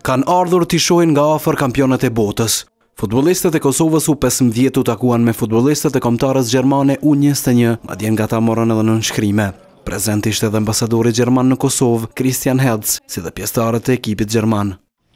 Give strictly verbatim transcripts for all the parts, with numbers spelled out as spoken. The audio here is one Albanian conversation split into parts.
Kanë ardhur t'i shohin nga afër kampionat e botës. Futbollistët e Kosovës u pesëmbëdhjetë u takuan me futbollistët e kombëtarës gjermane U njëzet e një, madje nga ata morën edhe nënshkrime. Prezent ishte edhe ambasadori gjerman në Kosovë, Christian Herz, si dhe pjesëtarët e ekipit gjerman.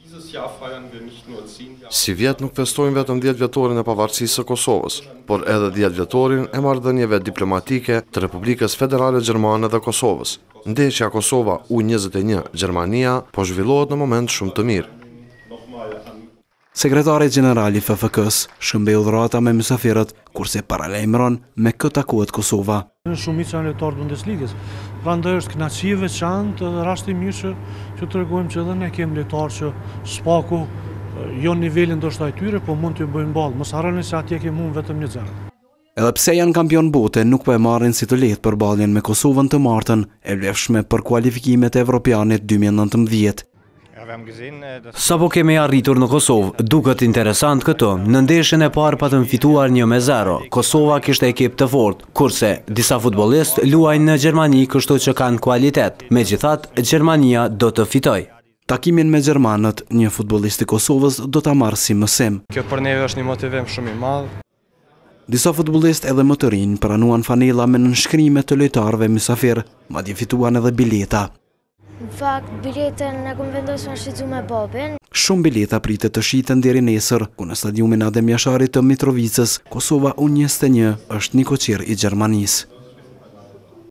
Si vjet nuk festojmë vetëm dhjetë vjetorin e pavarësisë së Kosovës, por edhe dhjetë vjetorin e marrëdhënieve diplomatike të Republikës Federale Gjermane dhe Kosovës. Ndeshja Kosova U njëzet e një Gjermania po zhvillohet në moment shumë të mirë. Sekretari Gjenerali F F K-s shëmbeu dhurata me mysafirët, kurse paralajmëron me kë takohet Kosova. Shumica e lojtarëve të Bundesligës. Prandaj është kënaqësi e veçantë dhe rasti mirë që, që tregojmë që edhe ne kemi lojtarë që spaku jo nivelin ndoshta i tyre, po mund t'ju bëjnë ballë. Mos harroni se atje kemi unë vetëm një zero. Edhe pse janë kampion bote, nuk po e marrin si të lehtë përballjen me Kosovën të martën, e vlefshme për kualifikimet e Evropianit dy mijë e nëntëmbëdhjetë. Sa po kemi arritur në Kosovë, duket interesant këto. Në ndeshjen e parë patëm fituar një me zero. Kosova kishte ekip të fortë, kurse disa futbollistë luajnë në Gjermani, kështu që kanë kualitet. Megjithatë, Gjermania do të fitojë. Takimin me gjermanët, një futbollist i Kosovës do ta marrë si mësim. Kjo për neve është një motivim shumë i madh. Disa futbollistë edhe më të rinj pranuan fanella me nënshkrime të lojtarëve mysafir, madje fituan edhe bileta. Në fakt, biletën e kom vendosur me shitxu me babin. Shumë bileta pritet të shiten deri nesër, ku në stadiumin Adem Jashari të Mitrovicës, Kosova U njëzet e një është një koqir i Gjermanisë.